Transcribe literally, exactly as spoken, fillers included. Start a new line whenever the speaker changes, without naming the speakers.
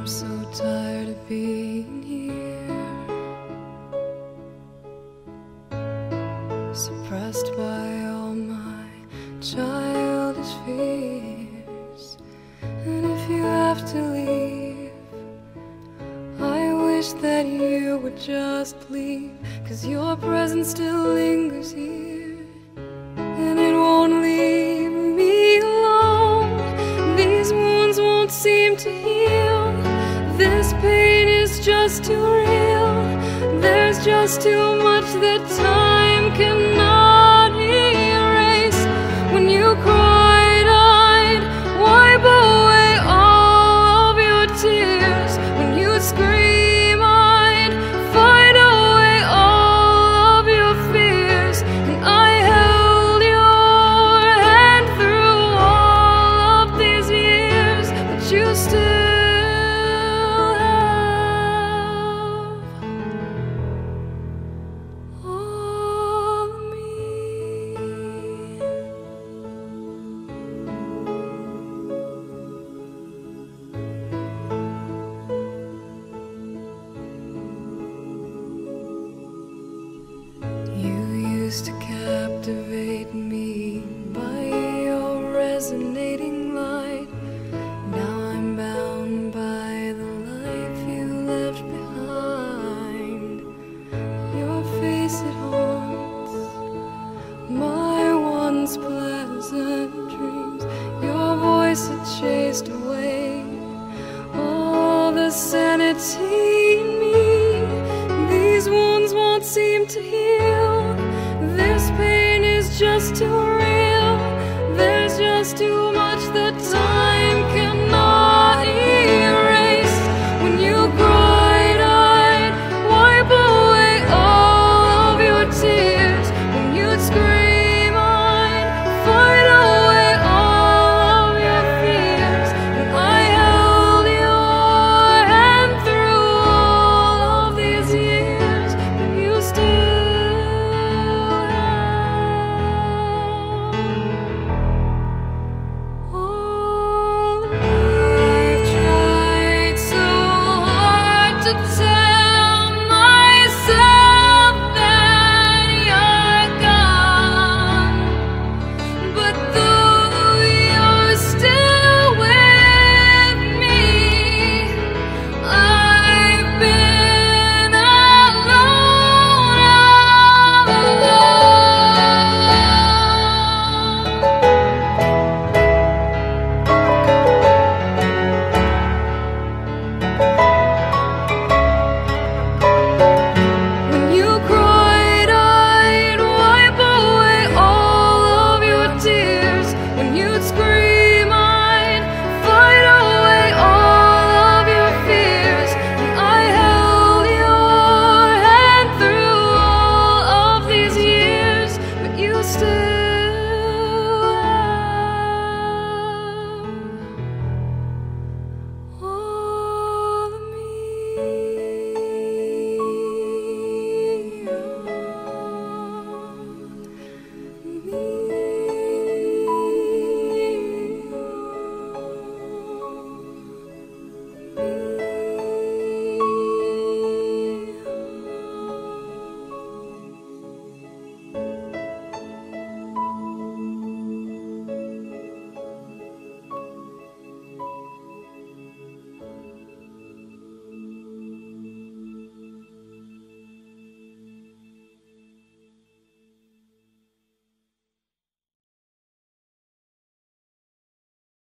I'm so tired of being here, suppressed by all my childish fears. And if you have to leave, I wish that you would just leave, 'cause your presence still lingers here, and it won't leave me alone. These wounds won't seem to heal. This pain is just too real. There's just too much that time cannot erase. When you cried, I'd wipe away all of your tears. When you scream, I'd fight away all of your fears. And I held your hand through all of these years, but you still to captivate me by your resonating light. Now I'm bound by the life you left behind. Your face, it haunts my once pleasant dreams. Your voice, it chased away all the sanity in me. These wounds won't seem to heal. This pain is just too